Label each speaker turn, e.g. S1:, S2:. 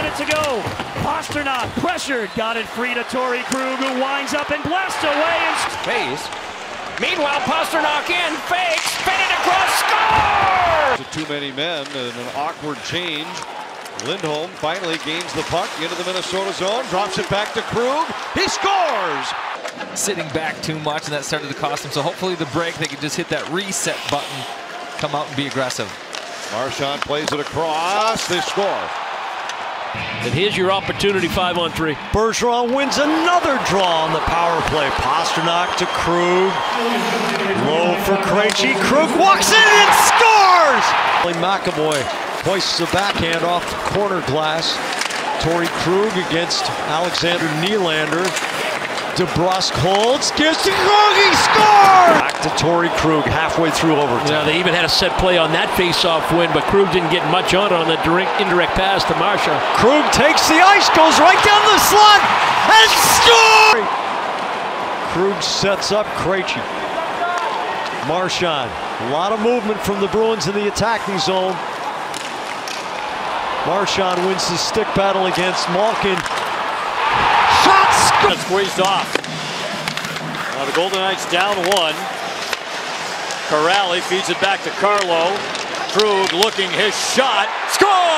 S1: minute to go. Pasternak pressured, got it free to Torey Krug, who winds up and blasts away and
S2: Face. Meanwhile, Pasternak in, fakes, spin it across, scores!
S3: Too many men and an awkward change. Lindholm finally gains the puck into the Minnesota zone, drops it back to Krug. He scores!
S4: Sitting back too much, and that started to cost him. So hopefully the break, they can just hit that reset button, come out and be aggressive.
S3: Marchand plays it across. They score.
S5: And here's your opportunity, 5-on-3.
S6: Bergeron wins another draw on the power play. Pasternak to Krug. Low for Krejci. Krug walks in and scores! McAvoy hoists the backhand off the corner glass. Torey Krug against Alexander Nylander. DeBrusque holds, gives to Krug, he scores! Back to Torey Krug halfway through overtime.
S5: Now, they even had a set play on that face-off win, but Krug didn't get much on it on the indirect pass to Marchand.
S6: Krug takes the ice, goes right down the slot, and scores! Krug sets up Krejci. Marchand, a lot of movement from the Bruins in the attacking zone. Marchand wins the stick battle against Malkin.
S1: squeezed off. Now the Golden Knights down one. Corrali feeds it back to Carlo. Krug looking his shot. Score!